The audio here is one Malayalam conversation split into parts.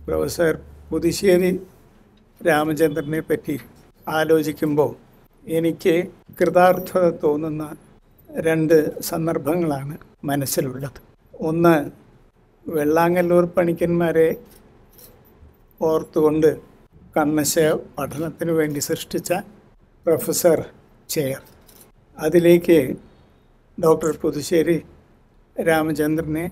പ്രൊഫസർ പുതുശ്ശേരി രാമചന്ദ്രനെ പറ്റി ആലോചിക്കുമ്പോൾ എനിക്ക് കൃതാർത്ഥത തോന്നുന്ന രണ്ട് സന്ദർഭങ്ങളാണ് മനസ്സിലുള്ളത്. ഒന്ന്, വെള്ളാങ്ങല്ലൂർ പണിക്കന്മാരെ ഓർത്തുകൊണ്ട് കണ്ണശ പഠനത്തിന് വേണ്ടി സൃഷ്ടിച്ച പ്രൊഫസർ ചെയർ. അതിലേക്ക് ഡോക്ടർ പുതുശ്ശേരി രാമചന്ദ്രനെ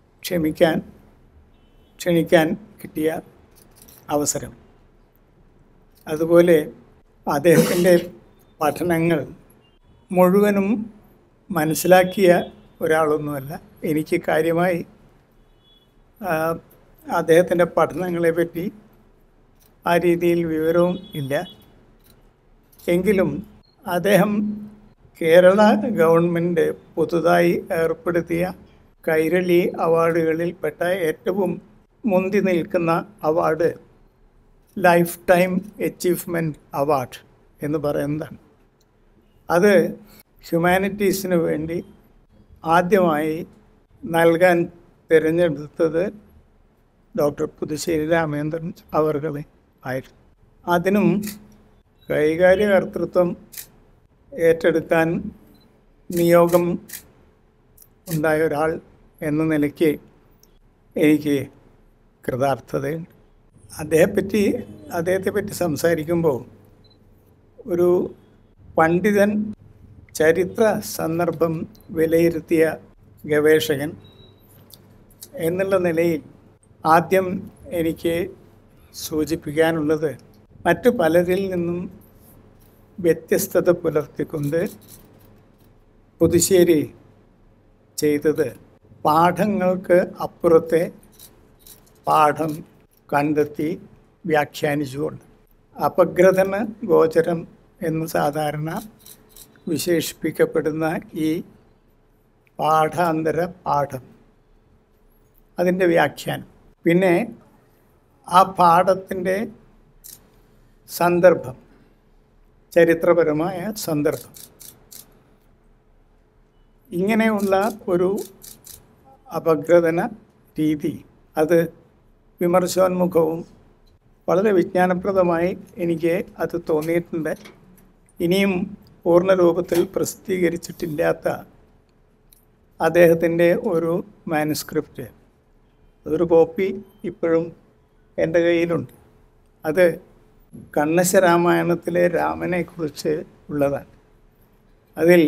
ക്ഷണിക്കാൻ കിട്ടിയ അവസരം. അതുപോലെ അദ്ദേഹത്തിൻ്റെ പഠനങ്ങൾ മുഴുവനും മനസ്സിലാക്കിയ ഒരാളൊന്നുമല്ല. എനിക്ക് കാര്യമായി അദ്ദേഹത്തിൻ്റെ പഠനങ്ങളെ പറ്റി ആ രീതിയിൽ വിവരവും ഇല്ല. എങ്കിലും അദ്ദേഹം കേരള ഗവൺമെൻറ് പുതുതായി ഏർപ്പെടുത്തിയ കൈരളി അവാർഡുകളിൽപ്പെട്ട ഏറ്റവും മുന്തി നിൽക്കുന്ന award lifetime achievement award എന്ന് പറയുന്നതാണ്. അത് ഹ്യൂമാനിറ്റീസിന് വേണ്ടി ആദ്യമായി നൽകാൻ തിരഞ്ഞെടുത്തത് ഡോക്ടർ പുതുശ്ശേരി രാമചന്ദ്രൻ അവർകളെ ആയിരുന്നു. അതിനും കൈകാര്യകർത്തൃത്വം ഏറ്റെടുക്കാൻ നിയോഗം ഉണ്ടായ ഒരാൾ എന്ന നിലയ്ക്ക് എനിക്ക് കൃതാർത്ഥതയുണ്ട്. അദ്ദേഹത്തെ പറ്റി സംസാരിക്കുമ്പോൾ ഒരു പണ്ഡിതൻ, ചരിത്ര സന്ദർഭം വിലയിരുത്തിയ ഗവേഷകൻ എന്നുള്ള നിലയിൽ ആദ്യം എനിക്ക് സൂചിപ്പിക്കാനുള്ളത്, മറ്റു പലരിൽ നിന്നും വ്യത്യസ്തത പുലർത്തിക്കൊണ്ട് പുതുശ്ശേരി ചെയ്തത് പാഠങ്ങൾക്ക് അപ്പുറത്തെ പാഠം കണ്ടെത്തി വ്യാഖ്യാനിച്ചുകൊണ്ട് അപഗ്രഥന ഗോചരം എന്ന് സാധാരണ വിശേഷിപ്പിക്കപ്പെടുന്ന ഈ പാഠാന്തര പാഠം, അതിൻ്റെ വ്യാഖ്യാനം, പിന്നെ ആ പാഠത്തിൻ്റെ സന്ദർഭം, ചരിത്രപരമായ സന്ദർഭം, ഇങ്ങനെയുള്ള ഒരു അപഗ്രഥന രീതി അത് വിമർശോന്മുഖവും വളരെ വിജ്ഞാനപ്രദമായി എനിക്ക് അത് തോന്നിയിട്ടുണ്ട്. ഇനിയും പൂർണ്ണ രൂപത്തിൽ പ്രസിദ്ധീകരിച്ചിട്ടില്ലാത്ത അദ്ദേഹത്തിൻ്റെ ഒരു മാനുസ്ക്രിപ്റ്റ്, അതൊരു കോപ്പി ഇപ്പോഴും എൻ്റെ കയ്യിലുണ്ട്. അത് കണ്ണശ രാമായണത്തിലെ രാമനെക്കുറിച്ച് ഉള്ളതാണ്. അതിൽ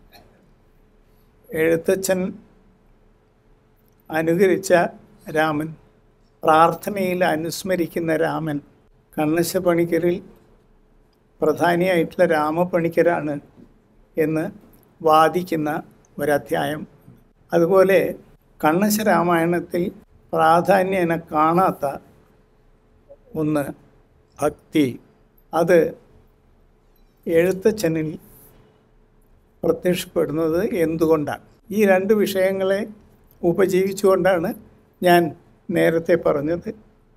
എഴുത്തച്ഛൻ അനുകരിച്ച രാമൻ, പ്രാർത്ഥനയിൽ അനുസ്മരിക്കുന്ന രാമൻ, കണ്ണശ പണിക്കരിൽ പ്രധാനിയായിട്ടുള്ള രാമപണിക്കരാണ് എന്ന് വാദിക്കുന്ന ഒരധ്യായം. അതുപോലെ കണ്ണശ രാമായണത്തിൽ പ്രാധാന്യേന കാണാത്ത ഒന്ന് ഭക്തി, അത് എഴുത്തച്ഛനിൽ പ്രത്യക്ഷപ്പെടുന്നത് എന്തുകൊണ്ടാണ്? ഈ രണ്ട് വിഷയങ്ങളെ ഉപജീവിച്ചുകൊണ്ടാണ് ഞാൻ നേരത്തെ പറഞ്ഞത്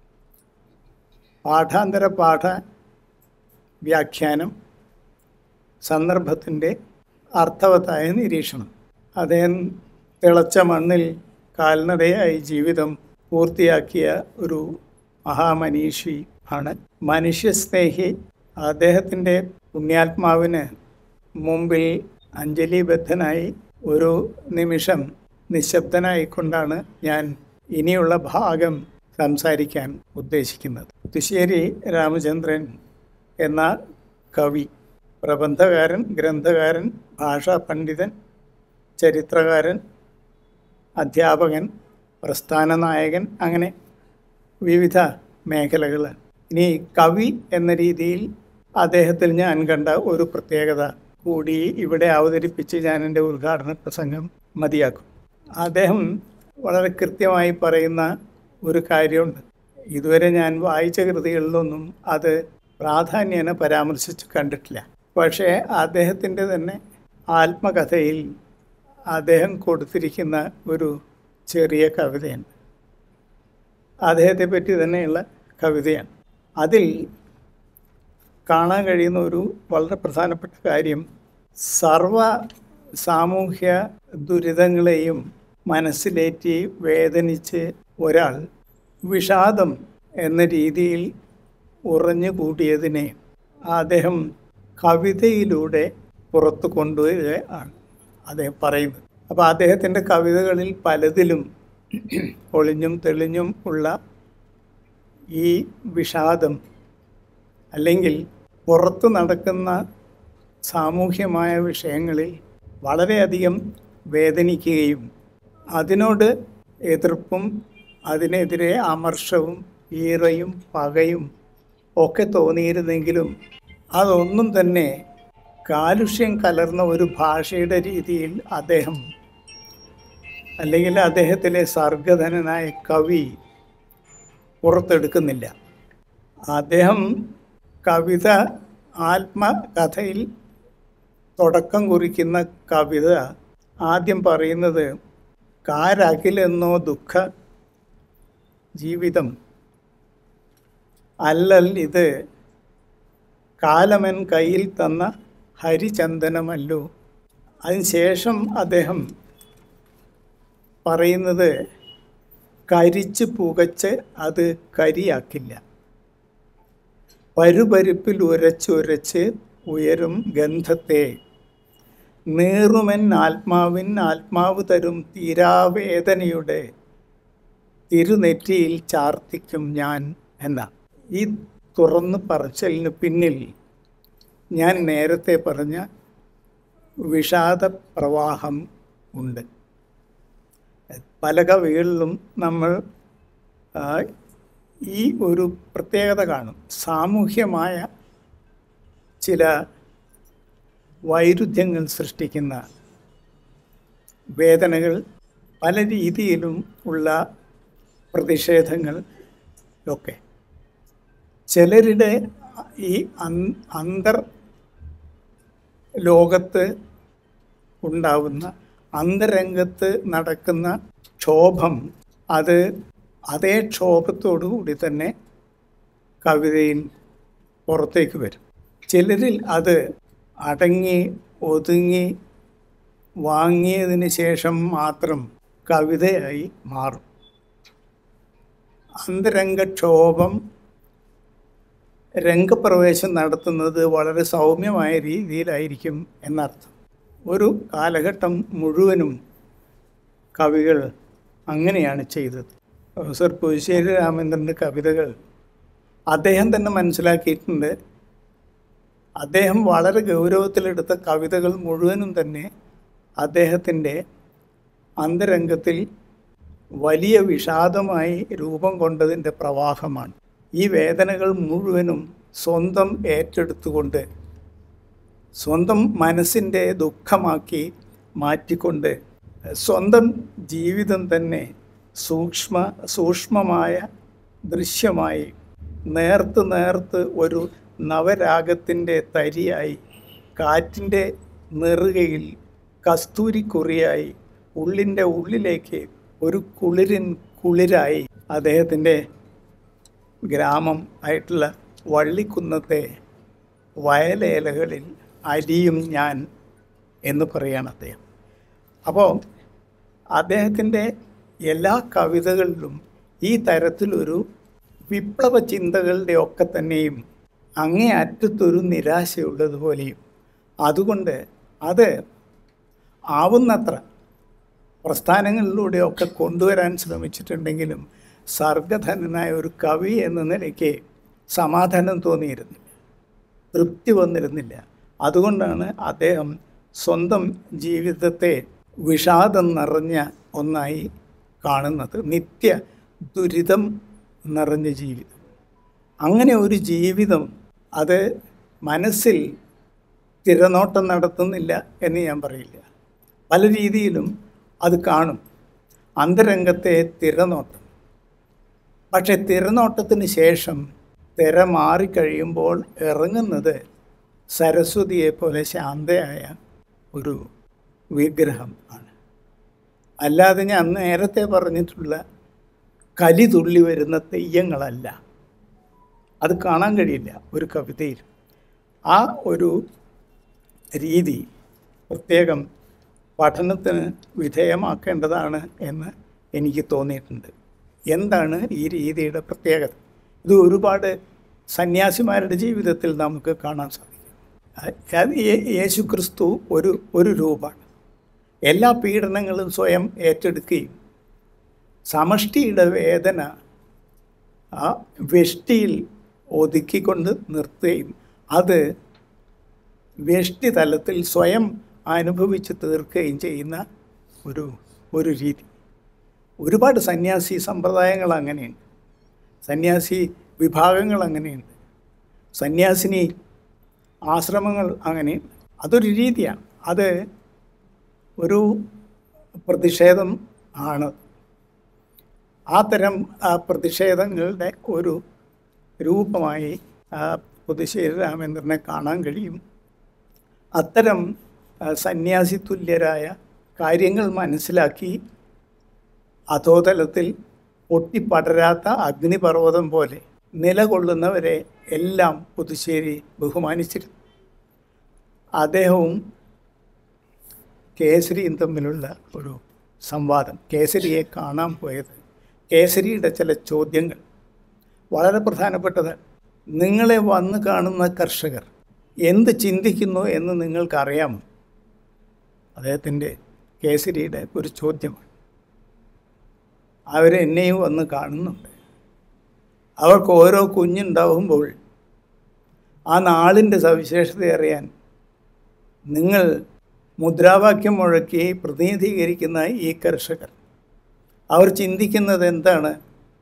പാഠാന്തര പാഠ വ്യാഖ്യാനം, സന്ദർഭത്തിൻ്റെ അർത്ഥവത്തായ നിരീക്ഷണം. അദ്ദേഹം തിളച്ച മണ്ണിൽ കാൽനടയായി ജീവിതം പൂർത്തിയാക്കിയ ഒരു മഹാമനീഷി ആണ്, മനുഷ്യസ്നേഹി. അദ്ദേഹത്തിൻ്റെ പുണ്യാത്മാവിന് മുമ്പിൽ അഞ്ജലിബദ്ധനായി ഒരു നിമിഷം നിശബ്ദനായിക്കൊണ്ടാണ് ഞാൻ ഇനിയുള്ള ഭാഗം സംസാരിക്കാൻ ഉദ്ദേശിക്കുന്നത്. പുതുശ്ശേരി രാമചന്ദ്രൻ എന്ന കവി, പ്രബന്ധകാരൻ, ഗ്രന്ഥകാരൻ, ഭാഷാ പണ്ഡിതൻ, ചരിത്രകാരൻ, അധ്യാപകൻ, പ്രസ്ഥാന നായകൻ, അങ്ങനെ വിവിധ മേഖലകൾ. ഇനി കവി എന്ന രീതിയിൽ അദ്ദേഹത്തിൽ ഞാൻ കണ്ട ഒരു പ്രത്യേകത കൂടി ഇവിടെ അവതരിപ്പിച്ച് ഞാൻ എൻ്റെ ഉദ്ഘാടന പ്രസംഗം മതിയാക്കും. അദ്ദേഹം വളരെ കൃത്യമായി പറയുന്ന ഒരു കാര്യമുണ്ട്. ഇതുവരെ ഞാൻ വായിച്ച കൃതികളിലൊന്നും അത് പ്രാധാന്യേന പരാമർശിച്ച് കണ്ടിട്ടില്ല. പക്ഷേ അദ്ദേഹത്തിൻ്റെ തന്നെ ആത്മകഥയിൽ അദ്ദേഹം കൊടുത്തിരിക്കുന്ന ഒരു ചെറിയ കവിതയുണ്ട്. അദ്ദേഹത്തെ പറ്റി തന്നെയുള്ള കവിതയാണ്. അതിൽ കാണാൻ കഴിയുന്ന ഒരു വളരെ പ്രധാനപ്പെട്ട കാര്യം, സർവ സാമൂഹ്യ ദുരിതങ്ങളെയും മനസ്സിലേറ്റി വേദനിച്ച് ഒരാൾ വിഷാദം എന്ന രീതിയിൽ ഉറഞ്ഞു കൂടിയതിനെ അദ്ദേഹം കവിതയിലൂടെ പുറത്തു കൊണ്ടുവരികയാണ് അദ്ദേഹം പറയുന്നത്. അപ്പോൾ അദ്ദേഹത്തിൻ്റെ കവിതകളിൽ പലതിലും ഒളിഞ്ഞും തെളിഞ്ഞും ഉള്ള ഈ വിഷാദം, അല്ലെങ്കിൽ പുറത്തു നടക്കുന്ന സാമൂഹ്യമായ വിഷയങ്ങളിൽ വളരെയധികം വേദനിക്കുകയും അതിനോട് എതിർപ്പും അതിനെതിരെ അമർഷവും ഈറയും പകയും ഒക്കെ തോന്നിയിരുന്നെങ്കിലും അതൊന്നും തന്നെ കാലുഷ്യം കലർന്ന ഒരു ഭാഷയുടെ രീതിയിൽ അദ്ദേഹം, അല്ലെങ്കിൽ അദ്ദേഹത്തിലെ സർഗധനനായ കവി പുറത്തെടുക്കുന്നില്ല. അദ്ദേഹം കവിത, ആത്മകഥയിൽ തുടക്കം കുറിക്കുന്ന കവിത ആദ്യം പറയുന്നത് കാരകിലെന്നോ ദുഃഖ ജീവിതം അല്ലൽ ഇത് കാലമൻ കയ്യിൽ തന്ന ഹരിചന്ദനമല്ലോ. അതിനുശേഷം അദ്ദേഹം പറയുന്നത് കരിച്ച് പുകച്ച് അത് കരിയാക്കില്ല, പരുപരിപ്പിൽ ഉരച്ചുരച്ച് ഉയരും ഗന്ധത്തെ നീറുമെൻ ആത്മാവിൻ ആത്മാവ് തരും തീരാവേദനയുടെ തിരുനെറ്റിയിൽ ചാർത്തിക്കും ഞാൻ എന്ന ഈ തുറന്നു പറച്ചിലിന് പിന്നിൽ ഞാൻ നേരത്തെ പറഞ്ഞ വിഷാദ പ്രവാഹം ഉണ്ട്. പല കവികളിലും നമ്മൾ ഈ ഒരു പ്രത്യേകത കാണും. സാമൂഹ്യമായ ചില വൈരുദ്ധ്യങ്ങൾ സൃഷ്ടിക്കുന്ന വേദനകൾ, പല രീതിയിലും ഉള്ള പ്രതിഷേധങ്ങൾ ഒക്കെ ചിലരുടെ ഈ അന്തർ ലോകത്ത് ഉണ്ടാവുന്ന, അന്തരംഗത്ത് നടക്കുന്ന ക്ഷോഭം, അത് അതേ ക്ഷോഭത്തോടു കൂടി തന്നെ കവിതയിൽ പുറത്തേക്ക് വരും. ചിലരിൽ അത് അടങ്ങി ഒതുങ്ങി വാങ്ങിയതിന് ശേഷം മാത്രം കവിതയായി മാറും. അന്തരംഗക്ഷോഭം രംഗപ്രവേശം നടത്തുന്നത് വളരെ സൗമ്യമായ രീതിയിലായിരിക്കും എന്നർത്ഥം. ഒരു കാലഘട്ടം മുഴുവനും കവികൾ അങ്ങനെയാണ് ചെയ്തത്. പ്രൊഫസർ പുതുശ്ശേരി രാമചന്ദ്രൻ്റെ കവിതകൾ അദ്ദേഹം തന്നെ മനസ്സിലാക്കിയിട്ടുണ്ട്. അദ്ദേഹം വളരെ ഗൗരവത്തിലെടുത്ത കവിതകൾ മുഴുവനും തന്നെ അദ്ദേഹത്തിൻ്റെ അന്തരംഗത്തിൽ വലിയ വിഷാദമായി രൂപം കൊണ്ടതിൻ്റെ പ്രവാഹമാണ്. ഈ വേദനകൾ മുഴുവനും സ്വന്തം ഏറ്റെടുത്തുകൊണ്ട്, സ്വന്തം മനസ്സിൻ്റെ ദുഃഖമാക്കി മാറ്റിക്കൊണ്ട്, സ്വന്തം ജീവിതം തന്നെ സൂക്ഷ്മമായ ദൃശ്യമായി നേർത്ത് ഒരു നവരാഗത്തിൻ്റെ തരിയായി, കാറ്റിൻ്റെ നെറുകയിൽ കസ്തൂരിക്കുറിയായി, ഉള്ളിൻ്റെ ഉള്ളിലേക്ക് ഒരു കുളിരായി അദ്ദേഹത്തിൻ്റെ ഗ്രാമം ആയിട്ടുള്ള വള്ളിക്കുന്നത്തെ വയലേലകളിൽ അലിയും ഞാൻ എന്ന് പറയാണ് അദ്ദേഹം. അപ്പോൾ അദ്ദേഹത്തിൻ്റെ എല്ലാ കവിതകളിലും ഈ തരത്തിലൊരു വിപ്ലവ ചിന്തകളുടെ ഒക്കെ തന്നെയും അങ്ങേ അറ്റത്തൊരു നിരാശയുള്ളതുപോലെയും, അതുകൊണ്ട് അത് ആവുന്നത്ര പ്രസ്ഥാനങ്ങളിലൂടെയൊക്കെ കൊണ്ടുവരാൻ ശ്രമിച്ചിട്ടുണ്ടെങ്കിലും സർഗധനനായ ഒരു കവി എന്ന നിലയ്ക്ക് സമാധാനം തോന്നിയിരുന്നില്ല, തൃപ്തി വന്നിരുന്നില്ല. അതുകൊണ്ടാണ് അദ്ദേഹം സ്വന്തം ജീവിതത്തെ വിഷാദം നിറഞ്ഞ ഒന്നായി കാണുന്നത്, നിത്യ ദുരിതം നിറഞ്ഞ ജീവിതം. അങ്ങനെ ഒരു ജീവിതം അത് മനസ്സിൽ തിരനോട്ടം നടത്തുന്നില്ല എന്ന് ഞാൻ പറയില്ല. പല രീതിയിലും അത് കാണും, അന്തരംഗത്തെ തിരനോട്ടം. പക്ഷെ തിരനോട്ടത്തിന് ശേഷം തിര മാറിക്കഴിയുമ്പോൾ ഇറങ്ങുന്നത് സരസ്വതിയെപ്പോലെ ശാന്തയായ ഒരു വിഗ്രഹം ആണ്. അല്ലാതെ ഞാൻ നേരത്തെ പറഞ്ഞിട്ടുള്ള കലി തുള്ളി വരുന്ന തെയ്യങ്ങളല്ല. അത് കാണാൻ കഴിയില്ല ഒരു കവിതയിൽ. ആ ഒരു രീതി പ്രത്യേകം പഠനത്തിന് വിധേയമാക്കേണ്ടതാണ് എന്ന് എനിക്ക് തോന്നിയിട്ടുണ്ട്. എന്താണ് ഈ രീതിയുടെ പ്രത്യേകത? ഇത് ഒരുപാട് സന്യാസിമാരുടെ ജീവിതത്തിൽ നമുക്ക് കാണാൻ സാധിക്കും. യേശു ക്രിസ്തു ഒരു രൂപമാണ്. എല്ലാ പീഡനങ്ങളും സ്വയം ഏറ്റെടുക്കുകയും സമഷ്ടിയുടെ വേദന ആ വ്യഷ്ടിയിൽ ഒതുക്കിക്കൊണ്ട് നിർത്തുകയും അത് വ്യഷ്ടി തലത്തിൽ സ്വയം അനുഭവിച്ച് തീർക്കുകയും ചെയ്യുന്ന ഒരു രീതി. ഒരുപാട് സന്യാസി സമ്പ്രദായങ്ങൾ അങ്ങനെയുണ്ട്, സന്യാസി വിഭാഗങ്ങൾ അങ്ങനെയുണ്ട്, സന്യാസിനി ആശ്രമങ്ങൾ അങ്ങനെയുണ്ട്. അതൊരു രീതിയാണ്, അത് ഒരു പ്രതിഷേധം ആണ്. ആ തരം പ്രതിഷേധങ്ങളുടെ ഒരു രൂപമായി പുതുശ്ശേരി രാമേന്ദ്രനെ കാണാൻ കഴിയും. അത്തരം സന്യാസി തുല്യരായ കാര്യങ്ങൾ മനസ്സിലാക്കി അധോതലത്തിൽ പൊട്ടിപ്പടരാത്ത അഗ്നിപർവ്വതം പോലെ നിലകൊള്ളുന്നവരെ എല്ലാം പുതുശ്ശേരി ബഹുമാനിച്ചിരുന്നു. അദ്ദേഹവും കേസരിയും തമ്മിലുള്ള ഒരു സംവാദം, കേസരിയെ കാണാൻ പോയത്, കേസരിയുടെ ചില ചോദ്യങ്ങൾ വളരെ പ്രധാനപ്പെട്ടതാണ്. നിങ്ങളെ വന്ന് കാണുന്ന കർഷകർ എന്ത് ചിന്തിക്കുന്നു എന്ന് നിങ്ങൾക്കറിയാമോ? അദ്ദേഹത്തിൻ്റെ കേസരിയുടെ ഒരു ചോദ്യമാണ്. അവരെന്നെയും വന്ന് കാണുന്നുണ്ട്. അവർക്ക് ഓരോ കുഞ്ഞുണ്ടാവുമ്പോൾ ആ നാളിൻ്റെ സവിശേഷത അറിയാൻ നിങ്ങൾ മുദ്രാവാക്യം മുഴക്കി പ്രതിനിധീകരിക്കുന്ന ഈ കർഷകർ അവർ ചിന്തിക്കുന്നത് എന്താണ്?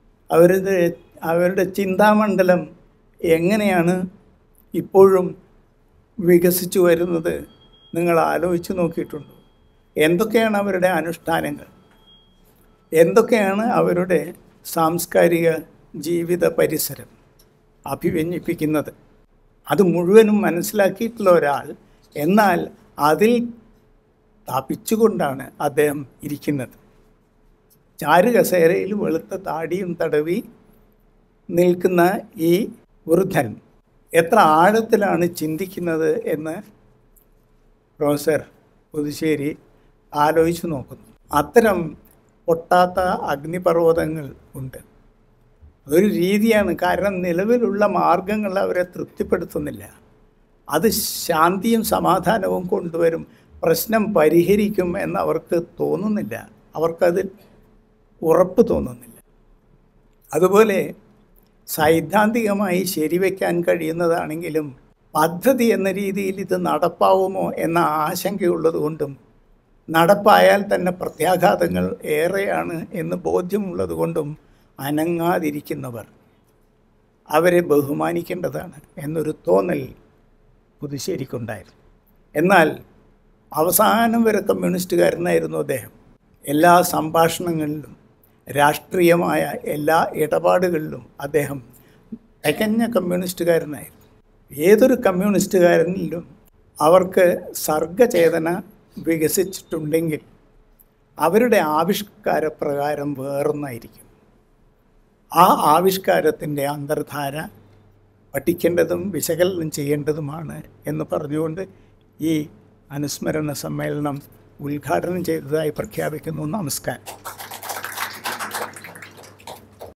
അവരുടെ ചിന്താമണ്ഡലം എങ്ങനെയാണ് ഇപ്പോഴും വികസിച്ചു വരുന്നത്? നിങ്ങൾ ആലോചിച്ച് നോക്കിയിട്ടുണ്ടോ? എന്തൊക്കെയാണ് അവരുടെ അനുഷ്ഠാനങ്ങൾ? എന്തൊക്കെയാണ് അവരുടെ സാംസ്കാരിക ജീവിത പരിസരം അഭിവ്യഞ്ജിപ്പിക്കുന്നത്? അത് മുഴുവനും മനസ്സിലാക്കിയിട്ടുള്ള ഒരാൾ, എന്നാൽ അതിൽ തപിച്ചുകൊണ്ടാണ് അദ്ദേഹം ഇരിക്കുന്നത്. ചാരുകസേരയിൽ വെളുത്ത താടിയും തടവി നിൽക്കുന്ന ഈ വൃദ്ധൻ എത്ര ആഴത്തിലാണ് ചിന്തിക്കുന്നത് എന്ന് പ്രൊഫസർ പുതുശ്ശേരി ആലോചിച്ച് നോക്കുന്നു. അത്തരം പൊട്ടാത്ത അഗ്നിപർവ്വതങ്ങൾ ഉണ്ട്. അതൊരു രീതിയാണ്. കാരണം നിലവിലുള്ള മാർഗങ്ങൾ അവരെ തൃപ്തിപ്പെടുത്തുന്നില്ല. അത് ശാന്തിയും സമാധാനവും കൊണ്ടുവരും, പ്രശ്നം പരിഹരിക്കും എന്നവർക്ക് തോന്നുന്നില്ല, അവർക്കതിൽ ഉറപ്പ് തോന്നുന്നില്ല. അതുപോലെ സൈദ്ധാന്തികമായി ശരിവെക്കാൻ കഴിയുന്നതാണെങ്കിലും പദ്ധതി എന്ന രീതിയിൽ ഇത് നടപ്പാവുമോ എന്ന ആശങ്കയുള്ളത് കൊണ്ടും നടപ്പായാൽ തന്നെ പ്രത്യാഘാതങ്ങൾ ഏറെയാണ് എന്ന് ബോധ്യമുള്ളത് കൊണ്ടും അനങ്ങാതിരിക്കുന്നവർ അവരെ ബഹുമാനിക്കേണ്ടതാണ് എന്നൊരു തോന്നൽ പുതുശ്ശേരിക്കുണ്ടായിരുന്നു. എന്നാൽ അവസാനം വരെ കമ്മ്യൂണിസ്റ്റുകാരനായിരുന്നു അദ്ദേഹം. എല്ലാ സംഭാഷണങ്ങളിലും രാഷ്ട്രീയമായ എല്ലാ ഇടപാടുകളിലും അദ്ദേഹം തികഞ്ഞ കമ്മ്യൂണിസ്റ്റുകാരനായിരുന്നു. ഏതൊരു കമ്മ്യൂണിസ്റ്റുകാരനിലും അവർക്ക് സർഗചേതന വികസിച്ചിട്ടുണ്ടെങ്കിൽ അവരുടെ ആവിഷ്കാരപ്രകാരം വേറൊന്നായിരിക്കും. ആ ആവിഷ്കാരത്തിൻ്റെ അന്തർധാര പഠിക്കേണ്ടതും വിശകലനം ചെയ്യേണ്ടതുമാണ് എന്ന് പറഞ്ഞുകൊണ്ട് ഈ അനുസ്മരണ സമ്മേളനം ഉദ്ഘാടനം ചെയ്തതായി പ്രഖ്യാപിക്കുന്നു. നമസ്കാരം.